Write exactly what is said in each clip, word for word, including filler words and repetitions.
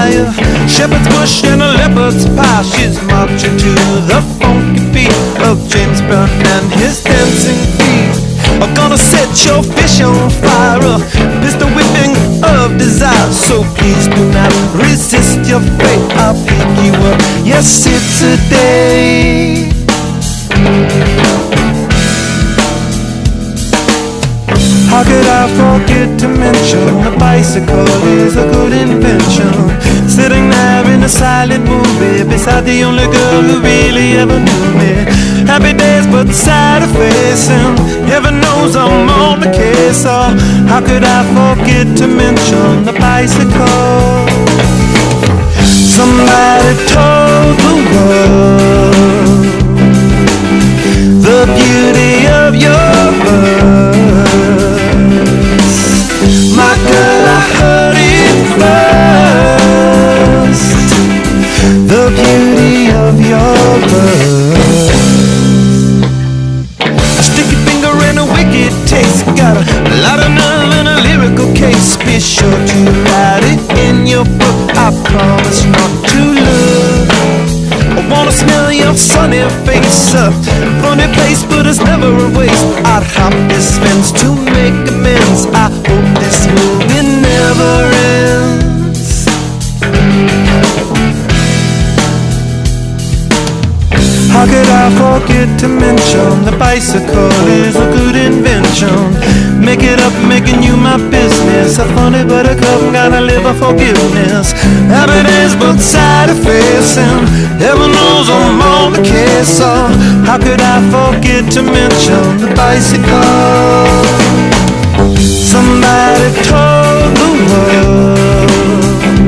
a shepherd's bush and a leopard's pie. She's marching to the funky beat of James Brown and his dancing feet. I'm gonna set your fish on fire, a pistol whipping of desire. So please do not resist your fate, I'll pick you up, yes it's a day. How could I forget to mention the bicycle is a good invention? Sitting there in a silent movie beside the only girl who really ever knew me. Happy days but sad facing, heaven knows I'm on the case. Oh, how could I forget to mention the bicycle? Somebody told the world the beauty of your verse. My girl, I heard it first, the beauty of your verse. A sticky finger and a wicked taste, got a lot of nerve and a lyrical case. Be sure to write it in your book, I promise not to look. I wanna smell your sunny face, a funny place but it's never a waste. I'd hop this fence to make amends, I hope this movie never ends. How could I forget to mention the bicycle is a good invention? Make it up, making you my business. A funny buttercup, gotta live a forgiveness. Happy days but sad facing, heaven knows I'm on the case. So how could I forget to mention the bicycle? Somebody told the world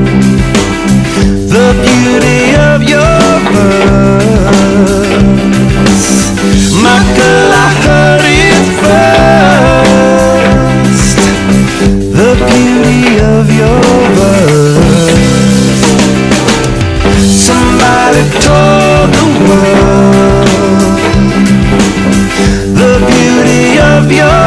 the beauty of your verse. My girl, I heard it first, the beauty of your verse. Somebody told the world the beauty of your